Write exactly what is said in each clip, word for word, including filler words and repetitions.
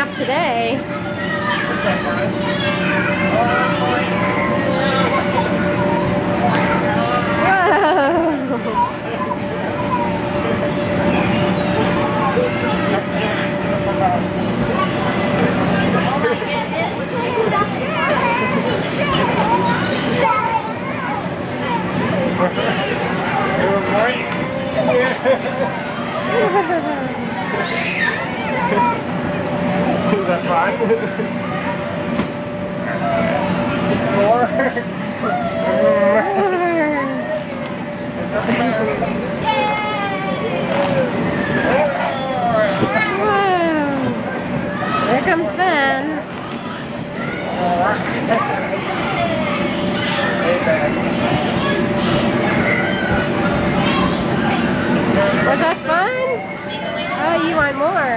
nap today. Is that fun? More? There comes Ben. Was that fun? Oh, you want more?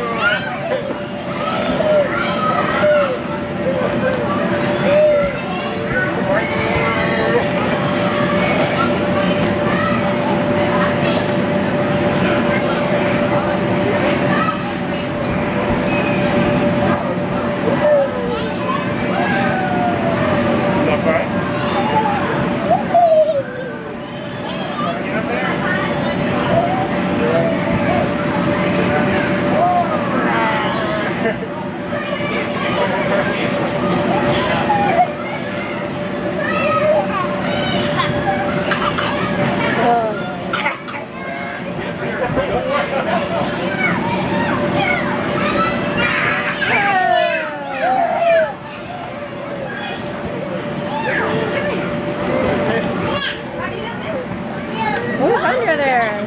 Who's under there?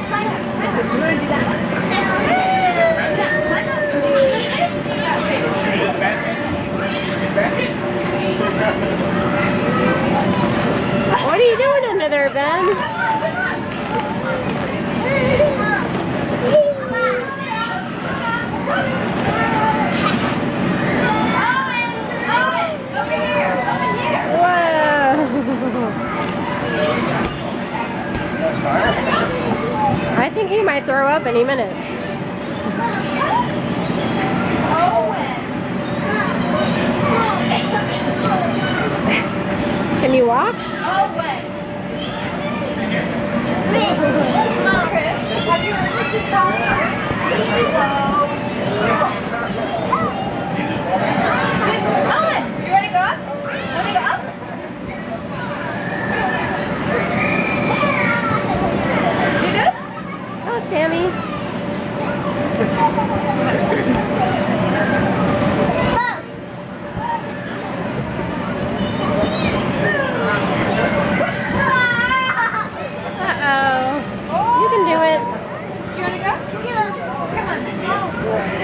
What are you doing under there, Ben? I think he might throw up any minute. Can you walk? Have you heard what she's calling? Owen, do you want to go up? Want to go up? You good? Oh, Sammy. Uh-oh. You can do it. Do you want to go? Come on.